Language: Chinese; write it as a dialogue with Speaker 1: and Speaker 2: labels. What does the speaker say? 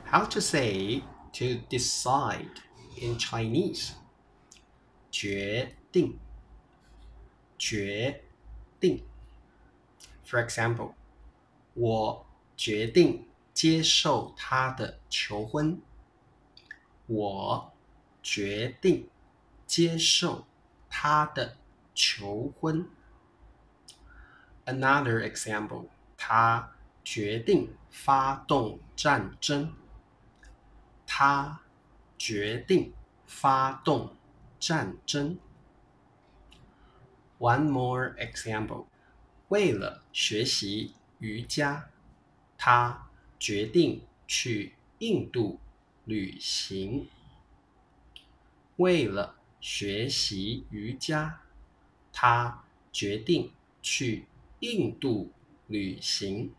Speaker 1: How to say to decide in Chinese? 决定，决定。For example, 我决定接受他的求婚。我决定接受他的求婚。Another example, 他决定发动战争。他决定发动战争。One more example, 为了学习瑜伽，他决定去印度旅行。为了学习瑜伽，他决定去印度旅行。